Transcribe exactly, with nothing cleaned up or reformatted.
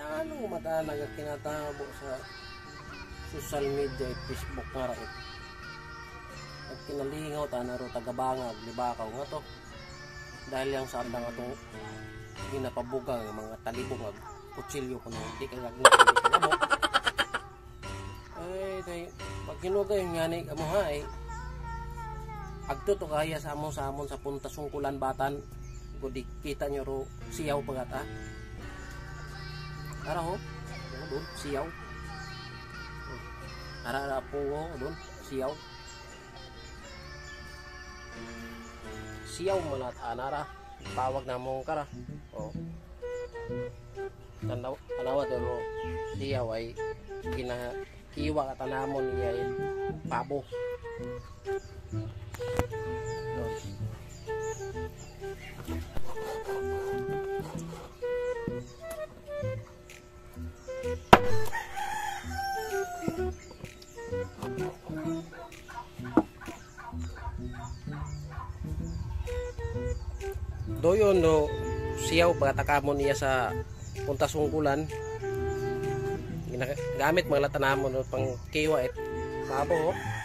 Ano madalang nga kinatabo sa social media at Facebook nga rin. At kinalingaw tanaro tagabangag, libakaw nga to. Dahil yung sa andang atong ginapabugang mga talibong ag kutsilyo ko na hindi ka gagawin, hindi ka gamok. Ay, day, pag hinuga yung yanig amo ha eh. Agto to kaya sa amon sa amon sa punta sungkulan batan. Kung kita nyo ro siyaw pagata. Ara ho, o doon, siyaw. Ara ara po ho, doon, siyaw. Siyaw malat anara, tawag na mong kara. O. Tanaw, tanawa doon siyaw ay kinakiwa ka tanamon niya ay pabo. Doon. Doyon no siyaw pagkatamon niya sa punta sungkulan ginagamit mga latanamon no, pang kiwa et pabo.